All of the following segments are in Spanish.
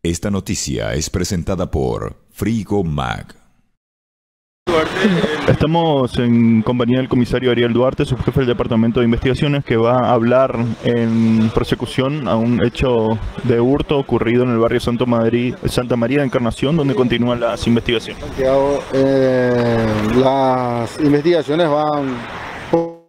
Esta noticia es presentada por Frigo Mag. Estamos en compañía del comisario Ariel Duarte, subjefe del Departamento de Investigaciones, que va a hablar en persecución a un hecho de hurto ocurrido en el barrio Santa María de Encarnación, donde continúan las investigaciones. Santiago, las investigaciones van por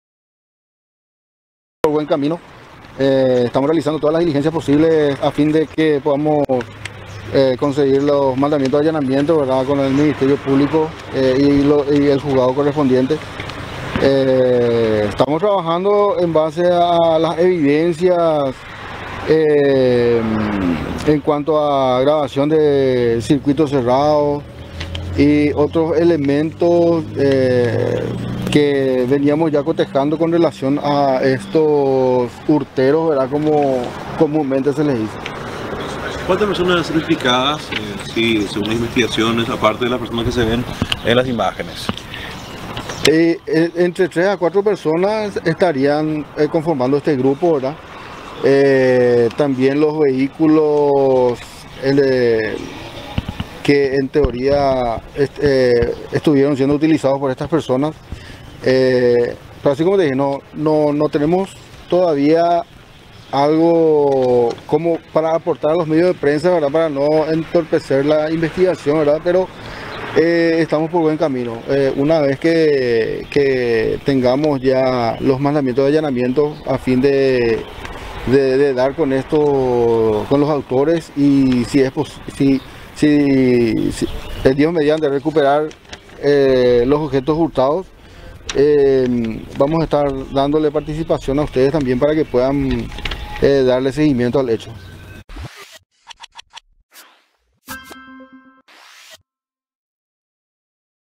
buen camino. Estamos realizando todas las diligencias posibles a fin de que podamos conseguir los mandamientos de allanamiento, ¿verdad?, con el Ministerio Público y el juzgado correspondiente. Estamos trabajando en base a las evidencias en cuanto a grabación de circuitos cerrados y otros elementos que veníamos ya cotejando con relación a estos hurteros, ¿verdad?, como comúnmente se les dice. ¿Cuántas personas identificadas, sí, según las investigaciones, aparte de las personas que se ven en las imágenes? Entre 3 a 4 personas estarían conformando este grupo, ¿verdad? También los vehículos que en teoría estuvieron siendo utilizados por estas personas. Pero así como te dije, no tenemos todavía algo como para aportar a los medios de prensa, ¿verdad?, para no entorpecer la investigación, ¿verdad? Pero estamos por buen camino. Una vez que tengamos ya los mandamientos de allanamiento a fin de dar con esto, con los autores, y si el Dios mediante recuperar los objetos hurtados, vamos a estar dándole participación a ustedes también para que puedan darle seguimiento al hecho.